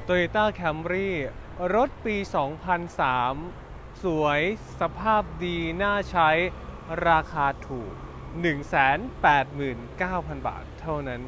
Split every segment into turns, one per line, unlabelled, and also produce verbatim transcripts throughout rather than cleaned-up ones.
Toyota Camry รถปี สองพันสาม สวยสภาพดีน่าใช้ราคาถูก หนึ่งแสนแปดหมื่นเก้าพัน บาทเท่านั้น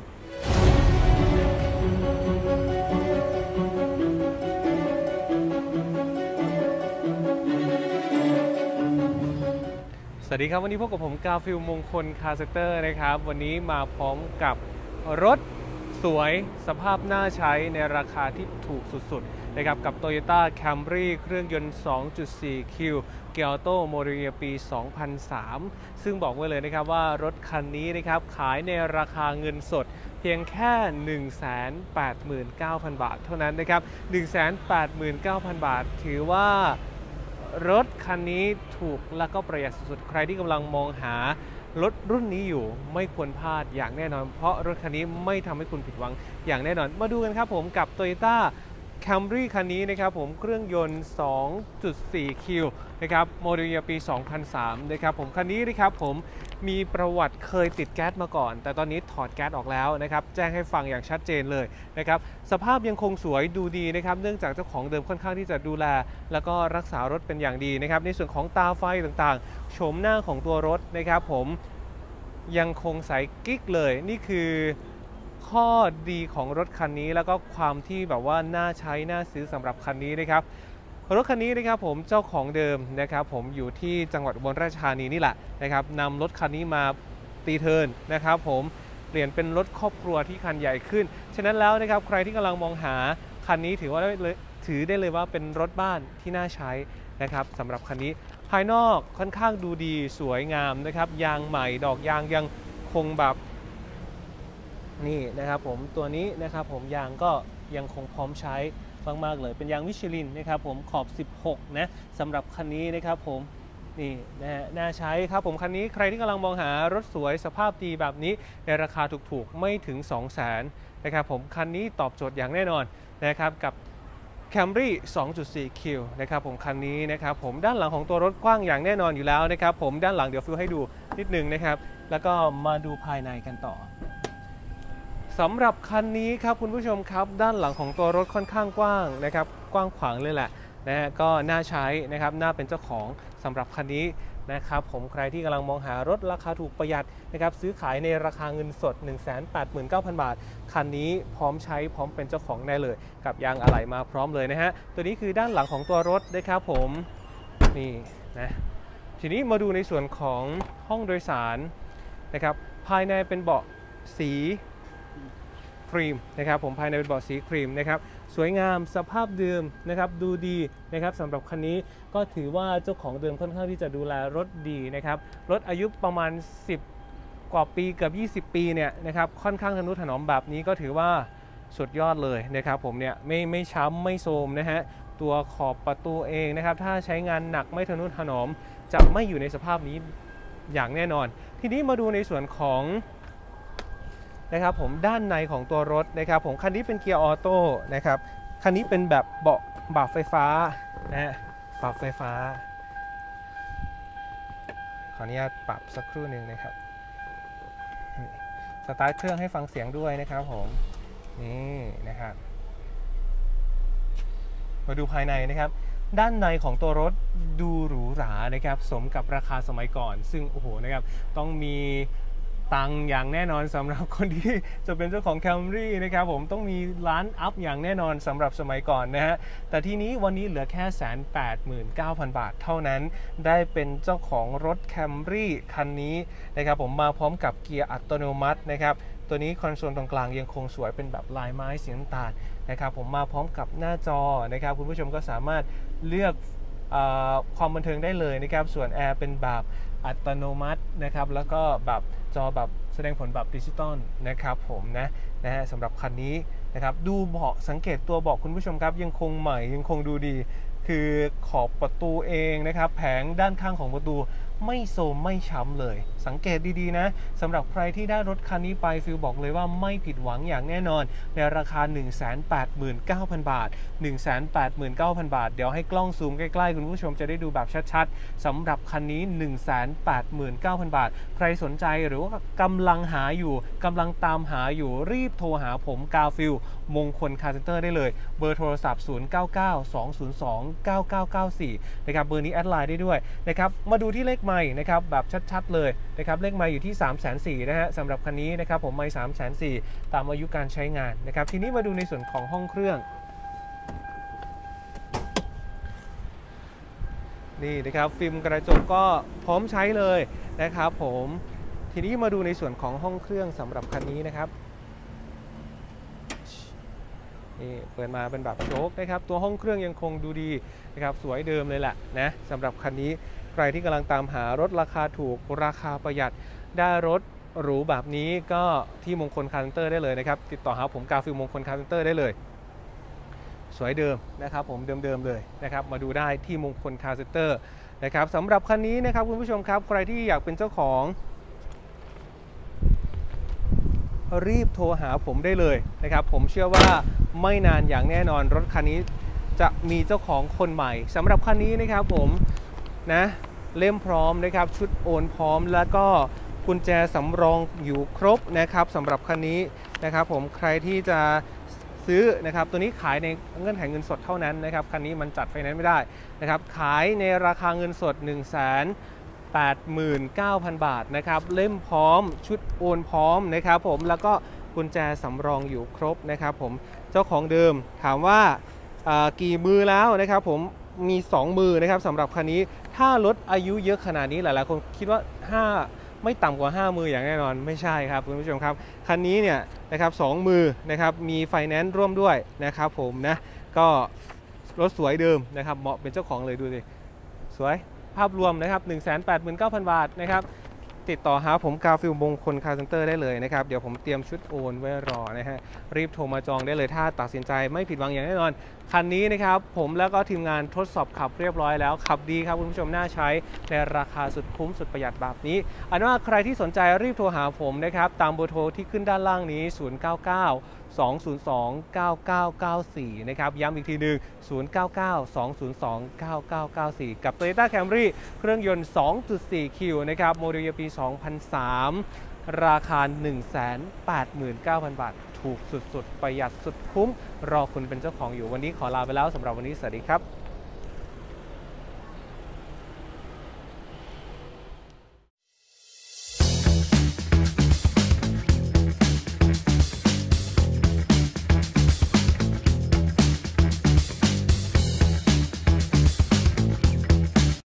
สวัสดีครับวันนี้พบกับผมกาฟิลมงคลคาร์เซเตอร์นะครับวันนี้มาพร้อมกับรถสวยสภาพน่าใช้ในราคาที่ถูกสุดๆนะครับกับ Toyota Camry เครื่องยนต์ สองจุดสี่ คิว เกียร์ออโต้โมเดลปี สองพันสาม ซึ่งบอกไว้เลยนะครับว่ารถคันนี้นะครับขายในราคาเงินสดเพียงแค่ หนึ่งแสนแปดหมื่นเก้าพัน บาทเท่านั้นนะครับ หนึ่งแสนแปดหมื่นเก้าพัน บาทถือว่ารถคันนี้ถูกและก็ประหยัดสุดๆใครที่กำลังมองหารถรุ่นนี้อยู่ไม่ควรพลาดอย่างแน่นอนเพราะรถคันนี้ไม่ทำให้คุณผิดหวังอย่างแน่นอนมาดูกันครับผมกับ Toyota Camry คันนี้นะครับผมเครื่องยนต์ สองจุดสี่ คิว นะครับโมเดลปี สองพันสาม นะครับผมคันนี้นะครับผมมีประวัติเคยติดแก๊สมาก่อนแต่ตอนนี้ถอดแก๊สออกแล้วนะครับแจ้งให้ฟังอย่างชัดเจนเลยนะครับสภาพยังคงสวยดูดีนะครับเนื่องจากเจ้าของเดิมค่อนข้างที่จะดูแลแล้วก็รักษารถเป็นอย่างดีนะครับในส่วนของตาไฟต่างๆโฉมหน้าของตัวรถนะครับผมยังคงใสกิ๊กเลยนี่คือข้อดีของรถคันนี้แล้วก็ความที่แบบว่าน่าใช้น่าซื้อสำหรับคันนี้นะครับรถคันนี้นะครับผมเจ้าของเดิมนะครับผมอยู่ที่จังหวัดอุบลราชธานีนี่แหละนะครับนำรถคันนี้มาตีเทิร์นนะครับผมเปลี่ยนเป็นรถครอบครัวที่คันใหญ่ขึ้นฉะนั้นแล้วนะครับใครที่กำลังมองหาคันนี้ถือว่าถือได้เลยว่าเป็นรถบ้านที่น่าใช้นะครับสำหรับคันนี้ภายนอกค่อนข้างดูดีสวยงามนะครับยางใหม่ดอกยางยังคงแบบนี่นะครับผมตัวนี้นะครับผมยางก็ยังคงพร้อมใช้มากๆเลยเป็นยางมิชลินนะครับผมขอบสิบหกนะสำหรับคันนี้นะครับผมนี่นะฮะน่าใช้ครับผมคันนี้ใครที่กำลังมองหารถสวยสภาพดีแบบนี้ในราคาถูกๆไม่ถึง สองแสน นะครับผมคันนี้ตอบโจทย์อย่างแน่นอนนะครับกับ Camry สองจุดสี่ คิว นะครับผมคันนี้นะครับผมด้านหลังของตัวรถกว้างอย่างแน่นอนอยู่แล้วนะครับผมด้านหลังเดี๋ยวฟิวให้ดูนิดนึงนะครับแล้วก็มาดูภายในกันต่อสำหรับคันนี้ครับคุณผู้ชมครับด้านหลังของตัวรถค่อนข้างกว้างนะครับกว้างขวางเลยแหละนะฮะก็น่าใช้นะครับน่าเป็นเจ้าของสำหรับคันนี้นะครับผมใครที่กำลังมองหารถราคาถูกประหยัดนะครับซื้อขายในราคาเงินสด หนึ่งแสนแปดหมื่นเก้าพัน บาทคันนี้พร้อมใช้พร้อมเป็นเจ้าของได้เลยกับยางอะไหล่มาพร้อมเลยนะฮะตัวนี้คือด้านหลังของตัวรถนะครับผมนี่นะทีนี้มาดูในส่วนของห้องโดยสารนะครับภายในเป็นเบาะสีครีมนะครับผมภายในเป็นเบาะสีครีมนะครับสวยงามสภาพเดิมนะครับดูดีนะครับสำหรับคันนี้ก็ถือว่าเจ้าของเดิมค่อนข้างที่จะดูแลรถดีนะครับรถอายุประมาณสิบกว่าปีเกือบยี่สิบปีเนี่ยนะครับค่อนข้างทนุถนอมแบบนี้ก็ถือว่าสุดยอดเลยนะครับผมเนี่ยไม่ไม่ช้ำไม่โทรมนะฮะตัวขอบประตูเองนะครับถ้าใช้งานหนักไม่ทนุถนอมจะไม่อยู่ในสภาพนี้อย่างแน่นอนทีนี้มาดูในส่วนของนะครับผมด้านในของตัวรถนะครับผมคันนี้เป็นเกียร์ออโต้นะครับคันนี้เป็นแบบเบาะบ่าไฟฟ้านะฮะปรับไฟฟ้าขออนุญาตปรับสักครู่หนึ่งนะครับสตาร์ทเครื่องให้ฟังเสียงด้วยนะครับผมนี่นะครับมาดูภายในนะครับด้านในของตัวรถดูหรูหรานะครับสมกับราคาสมัยก่อนซึ่งโอ้โหนะครับต้องมีตังอย่างแน่นอนสำหรับคนที่จะเป็นเจ้าของ Camry นะครับผมต้องมีล้านอัพอย่างแน่นอนสำหรับสมัยก่อนนะฮะแต่ทีนี้วันนี้เหลือแค่ หนึ่งแสนแปดหมื่นเก้าพัน บาทเท่านั้นได้เป็นเจ้าของรถ Camry คันนี้นะครับผมมาพร้อมกับเกียร์อัตโนมัตินะครับตัวนี้คอนโซลตรงกลางยังคงสวยเป็นแบบลายไม้สีน้ำตาลนะครับผมมาพร้อมกับหน้าจอนะครับคุณผู้ชมก็สามารถเลือกความบันเทิงได้เลยนะครับส่วนแอร์เป็นแบบอัตโนมัตินะครับแล้วก็แบบจอแบบแสดงผลแบบดิจิตอลนะครับผมนะนะฮะสำหรับคันนี้นะครับดูเบาะสังเกตตัวเบาะคุณผู้ชมครับยังคงใหม่ยังคงดูดีคือขอบประตูเองนะครับแผงด้านข้างของประตูไม่โทรมไม่ช้ำเลยสังเกตดีๆนะสำหรับใครที่ได้รถคันนี้ไปฟิลบอกเลยว่าไม่ผิดหวังอย่างแน่นอนในราคา หนึ่งแสนแปดหมื่นเก้าพัน บาท หนึ่งแสนแปดหมื่นเก้าพัน บาทเดี๋ยวให้กล้องซูมใกล้ๆคุณผู้ชมจะได้ดูแบบชัดๆสำหรับคันนี้ หนึ่งแสนแปดหมื่นเก้าพัน บาทใครสนใจหรือว่ากำลังหาอยู่กำลังตามหาอยู่รีบโทรหาผมกาฟิลมงคลคาร์เซ็นเตอร์ได้เลยเบอร์โทรศัพท์ศูนย์ เก้า เก้า สอง ศูนย์ สอง เก้า เก้า เก้า สี่นะครับเบอร์นี้แอดไลน์ได้ด้วยนะครับมาดูที่เลขไมค์นะครับแบบชัดๆเลยนะครับเลขไมค์อยู่ที่ สามแสนสี่หมื่น นะฮะสำหรับคันนี้นะครับผมไมค์ สามแสนสี่หมื่น ตามอายุการใช้งานนะครับทีนี้มาดูในส่วนของห้องเครื่องนี่นะครับฟิล์มกระจกก็พร้อมใช้เลยนะครับผมทีนี้มาดูในส่วนของห้องเครื่องสำหรับคันนี้นะครับนี่เปิดมาเป็นแบบโชคนะครับตัวห้องเครื่องยังคงดูดีนะครับสวยเดิมเลยแหละนะสำหรับคันนี้ใครที่กำลังตามหารถราคาถูกราคาประหยัดได้รถหรูแบบนี้ก็ที่มงคลคาร์เซ็นเตอร์ได้เลยนะครับติดต่อหาผมกาฟิลมงคลคาร์เซ็นเตอร์ได้เลยสวยเดิมนะครับผมเดิมๆเลยนะครับมาดูได้ที่มงคลคาร์เซ็นเตอร์นะครับสำหรับคันนี้นะครับคุณผู้ชมครับใครที่อยากเป็นเจ้าของรีบโทรหาผมได้เลยนะครับผมเชื่อว่าไม่นานอย่างแน่นอนรถคันนี้จะมีเจ้าของคนใหม่สำหรับคันนี้นะครับผมนะเล่มพร้อมนะครับชุดโอนพร้อมแล้วก็กุญแจสำรองอยู่ครบนะครับสำหรับคันนี้นะครับผมใครที่จะซื้อนะครับตัวนี้ขายในเงื่อนไขเงินสดเท่านั้นนะครับคันนี้มันจัดไฟแนนซ์ไม่ได้นะครับขายในราคาเงินสด หนึ่งแสนแปดหมื่นเก้าพัน บาทนะครับเล่มพร้อมชุดโอนพร้อมนะครับผมแล้วก็กุญแจสำรองอยู่ครบนะครับผมเจ้าของเดิมถามว่ากี่มือแล้วนะครับผมมีสองมือนะครับสำหรับคันนี้ถ้ารถอายุเยอะขนาดนี้หลายๆคนคิดว่าห้าไม่ต่ำกว่าห้ามืออย่างแน่นอนไม่ใช่ครับคุณผู้ชมครับคันนี้เนี่ยนะครับสองมือนะครับมีไฟแนนซ์ร่วมด้วยนะครับผมนะก็รถสวยเดิมนะครับเหมาะเป็นเจ้าของเลยดูสิสวยภาพรวมนะครับ หนึ่งแสนแปดหมื่นเก้าพัน บาทนะครับติดต่อหาผมกาฟิลมงคลคาร์เซ็นเตอร์ได้เลยนะครับเดี๋ยวผมเตรียมชุดโอนไว้รอนะฮะรีบโทรมาจองได้เลยถ้าตัดสินใจไม่ผิดหวังอย่างแน่นอนคันนี้นะครับผมแล้วก็ทีมงานทดสอบขับเรียบร้อยแล้วขับดีครับคุณผู้ชมน่าใช้ในราคาสุดคุ้มสุดประหยัดแบบนี้อันว่าใครที่สนใจรีบโทรหาผมนะครับตามเบอร์โทรที่ขึ้นด้านล่างนี้ศูนย์ เก้า เก้า สอง ศูนย์ สอง เก้า เก้า เก้า สี่นะครับย้ำอีกทีหนึ่งศูนย์ เก้า เก้า สอง ศูนย์ สอง เก้า เก้า เก้า สี่กับ Toyota Camry เครื่องยนต์ สองจุดสี่ คิวนะครับโมเดลปี สองพันสาม ราคา หนึ่งแสนแปดหมื่นเก้าพัน บาทถูกสุดๆประหยัดสุดคุ้มรอคุณเป็นเจ้าของอยู่วันนี้ขอลาไปแล้วสำหรับวันนี้สวัสดีครับ